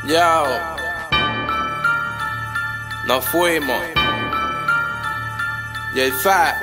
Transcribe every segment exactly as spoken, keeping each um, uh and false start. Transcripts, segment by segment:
Yo, nos fuimos. J-Fat.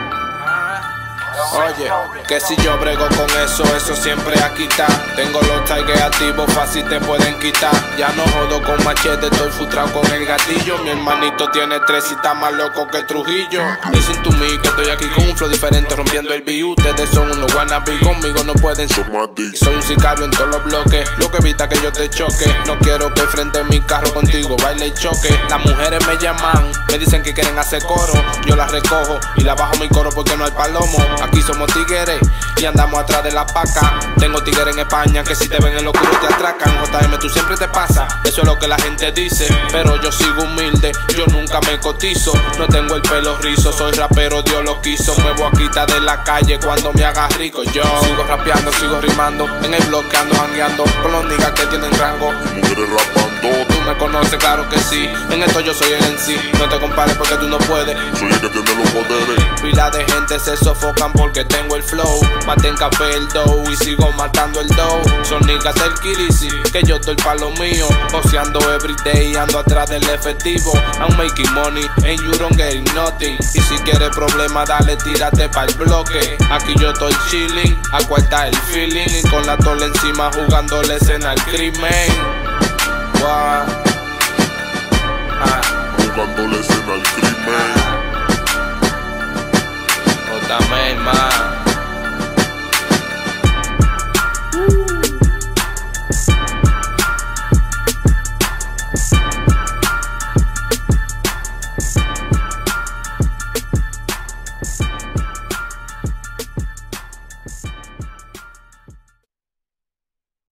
Oye, que si yo brego con eso, eso siempre aquí está. Tengo los tags activos, fácil te pueden quitar. Ya no jodo con machete, estoy frustrado con el gatillo. Mi hermanito tiene tres y está más loco que Trujillo. Listen to me, que estoy aquí con un flow diferente, rompiendo el beat. Ustedes son unos wannabe, conmigo no pueden ser. Soy un sicario en todos los bloques, lo que evita que yo te choque. No quiero que frente mi carro contigo baile y choque. Las mujeres me llaman, me dicen que quieren hacer coro. Yo las recojo y la bajo mi coro porque no hay palomo. Aquí somos tigres y andamos atrás de la paca. Tengo tigres en España que si te ven en lo oscuro te atracan. J M, tú siempre te pasa, eso es lo que la gente dice. Pero yo sigo humilde, yo nunca me cotizo. No tengo el pelo rizo, soy rapero, Dios lo quiso. Me voy a quitar de la calle cuando me haga rico. Yo sigo rapeando, sigo rimando, en el bloque ando jangueando con los niggas que tienen rango. Mujeres rapando, tú me conoces, claro que sí. En esto yo soy el en sí, no te compares porque tú no puedes. Soy el que tiene los poderes. Pila de gente se sofocan porque tengo el flow. Maté en café el dough y sigo matando el dough. Son niggas del Kirisi, que yo estoy pa' lo mío. Joseando everyday, ando atrás del efectivo. I'm making money and you don't getting nothing. Y si quieres problema, dale, tírate pa' el bloque. Aquí yo estoy chilling, a cuarta el feeling. Y con la tola encima jugando la escena al crimen. Wow. Ah. Jugando la escena al crimen. Otra vez más.